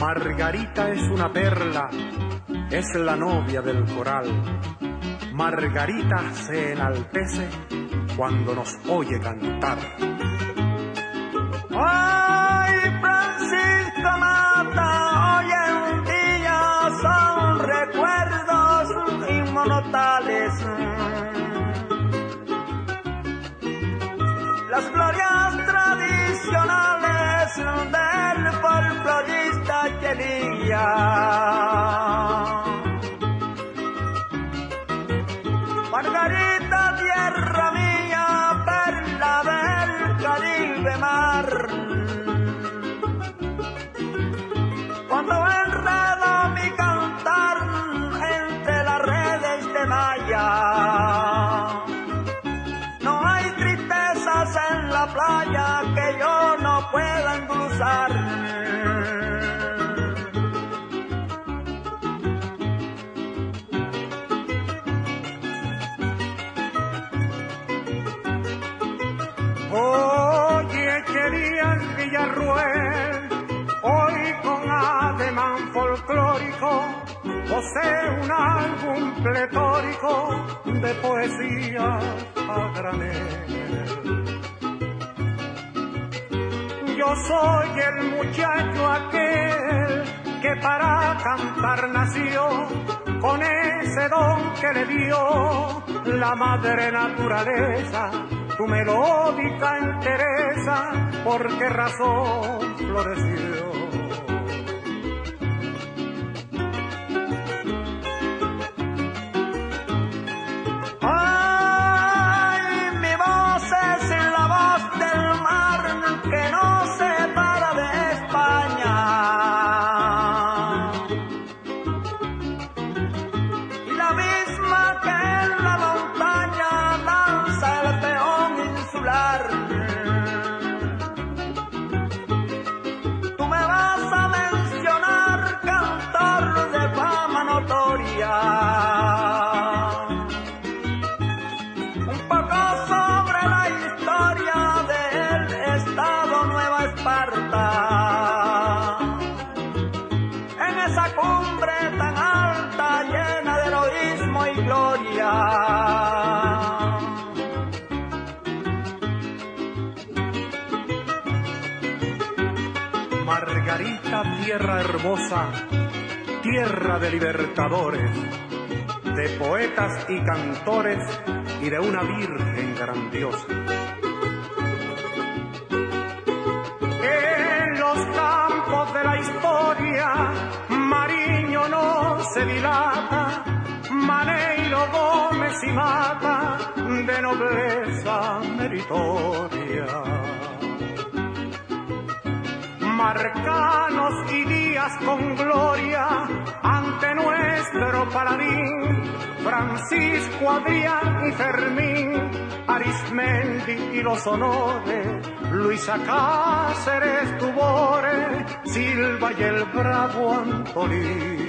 Margarita es una perla, es la novia del coral. Margarita se enaltece cuando nos oye cantar. Ay, Francisco Mata, hoy en día son recuerdos inmortales. Las glorias tradicionales del folclorista Chelía. Margarita, tierra mía, perla del Caribe mar. Cuando enredo mi cantar entre las redes de malla, no hay tristezas en la playa que yo no pueda endulzar. Oye, Chelías Villarruel, hoy con ademán folclórico, posee un álbum pletórico de poesía a granel. Yo soy el muchacho aquel que para cantar nació, con ese don que le dio la madre naturaleza. Tu melódica entereza, ¿por qué razón floreció? Ay, mi voz es la voz del mar que no se para de España. Y la misma que en la montaña danza el peón insular. Tú me vas a mencionar cantor de fama notoria. Un poco sobre la historia del estado Nueva Esparta. En esa cumbre tan alta, llena de heroísmo y gloria. Margarita, tierra hermosa, tierra de libertadores, de poetas y cantores y de una virgen grandiosa. En los campos de la historia, Mariño no se dilata, Maneiro, Gómez y Mata, de nobleza meritoria. Marcanos y días con gloria ante nuestro paladín, Francisco, Adrián y Fermín, Arismendi y los honores, Luisa Cáceres, Tubore, Silva y el bravo Antolín.